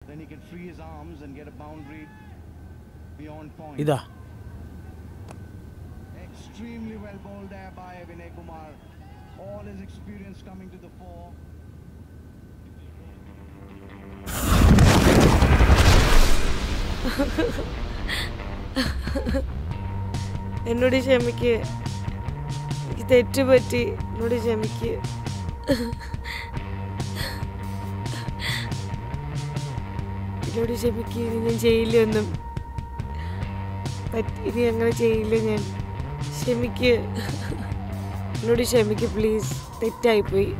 then he can free his arms and get a boundary beyond point. Ida. Extremely well bowled there by Vinay Kumar. All his experience coming to the fore. എന്നോട് ക്ഷമിക്ക്, എനിക്ക് തെറ്റുപറ്റി, എന്നോട് ക്ഷമിക്ക്. എന്നോട് ക്ഷമിക്ക്, ഞാൻ ചെയ്യില്ലൊന്നും, ഇനി അങ്ങനെ ചെയ്യില്ല ഞാൻ. ക്ഷമിക്ക്, എന്നോട് ക്ഷമിക്ക് പ്ലീസ്, തെറ്റായിപ്പോയി.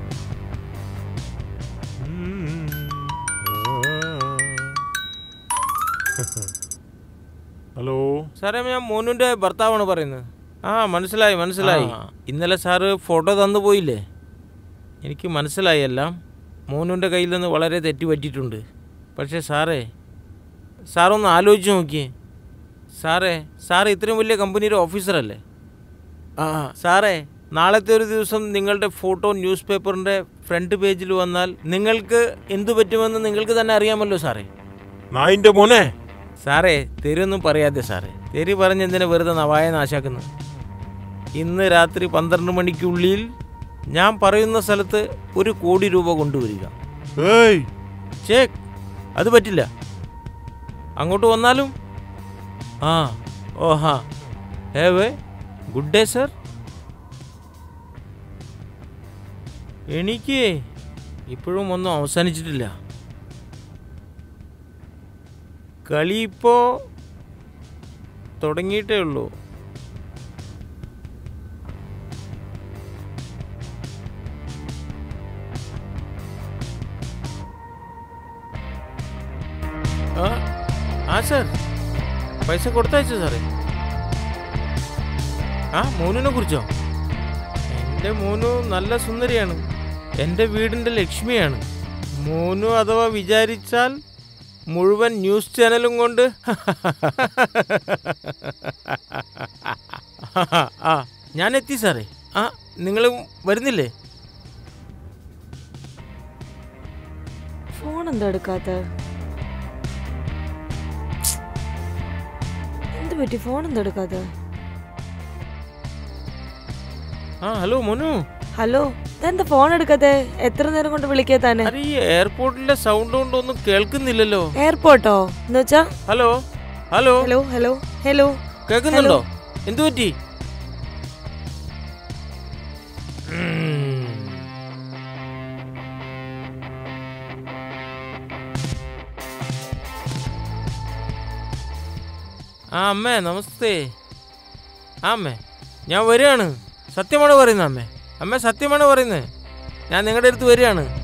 ഹലോ സാറേ, ഞാൻ മോനുൻ്റെ ഭർത്താവാണ് പറയുന്നത്. ആ മനസ്സിലായി മനസ്സിലായി. ഇന്നലെ സാറ് ഫോട്ടോ തന്നു പോയില്ലേ, എനിക്ക് മനസ്സിലായി എല്ലാം. മോനുൻ്റെ കയ്യിൽ നിന്ന് വളരെ തെറ്റ് പറ്റിയിട്ടുണ്ട്. പക്ഷേ സാറൊന്ന് ആലോചിച്ച് നോക്കിയേ. സാറ് ഇത്രയും വലിയ കമ്പനിയുടെ ഓഫീസറല്ലേ? സാറേ, നാളത്തെ ഒരു ദിവസം നിങ്ങളുടെ ഫോട്ടോ ന്യൂസ് പേപ്പറിൻ്റെ ഫ്രണ്ട് പേജിൽ വന്നാൽ നിങ്ങൾക്ക് എന്തു പറ്റുമെന്ന് നിങ്ങൾക്ക് തന്നെ അറിയാമല്ലോ സാറേ. നായിൻ്റെ മോനെ. സാറേ, തെരൊന്നും പറയാതെ സാറേ. തെരി പറഞ്ഞെന്തിനെ വെറുതെ നവായ നാശാക്കുന്നു. ഇന്ന് രാത്രി 12 മണിക്കുള്ളിൽ ഞാൻ പറയുന്ന സ്ഥലത്ത് 1 കോടി രൂപ കൊണ്ടുവരിക. ചെക്ക്. അത് പറ്റില്ല. അങ്ങോട്ട് വന്നാലും ഓഹാ have a good day sir. എനിക്ക് ഇപ്പോഴും ഒന്നും അവസാനിച്ചിട്ടില്ല. കളി ഇപ്പോൾ തുടങ്ങിയിട്ടേ ഉള്ളൂ. സാർ, പൈസ കൊടുത്തയച്ചോ സാറേ? മോനുനെ കുറിച്ചോ? എൻ്റെ മോനു നല്ല സുന്ദരിയാണ്, എൻ്റെ വീടിൻ്റെ ലക്ഷ്മിയാണ്. മോനു അഥവാ വിചാരിച്ചാൽ മുഴുവൻ ന്യൂസ് ചാനലും കൊണ്ട് ഞാൻ എത്തി സാറേ. നിങ്ങൾ വരുന്നില്ലേ? ഫോൺ എന്താ എടുക്കാത്ത? എന്ത് പറ്റി, ഫോൺ എന്താ എടുക്കാത്ത? ഹലോ മോനു. ഹലോ, എന്താ ഫോൺ എടുക്കാത്തെ? എത്ര നേരം കൊണ്ട് വിളിക്കാ തന്നെ? ഈ എയർപോർട്ടിലെ സൗണ്ട് കൊണ്ടൊന്നും കേൾക്കുന്നില്ലല്ലോ. എയർപോർട്ടോ എന്ന് വെച്ചാ? Hello hello hello hello hello, കേൾക്കുന്നുണ്ടോ? എന്തു പറ്റി? അമ്മേ നമസ്തേ. അമ്മേ, ഞാൻ വരികയാണ്. സത്യമാണ് പറയുന്നത് അമ്മേ. അമ്മ സത്യമാണ് പറയുന്നത്. ഞാൻ നിങ്ങളുടെ അടുത്ത് വരികയാണ്.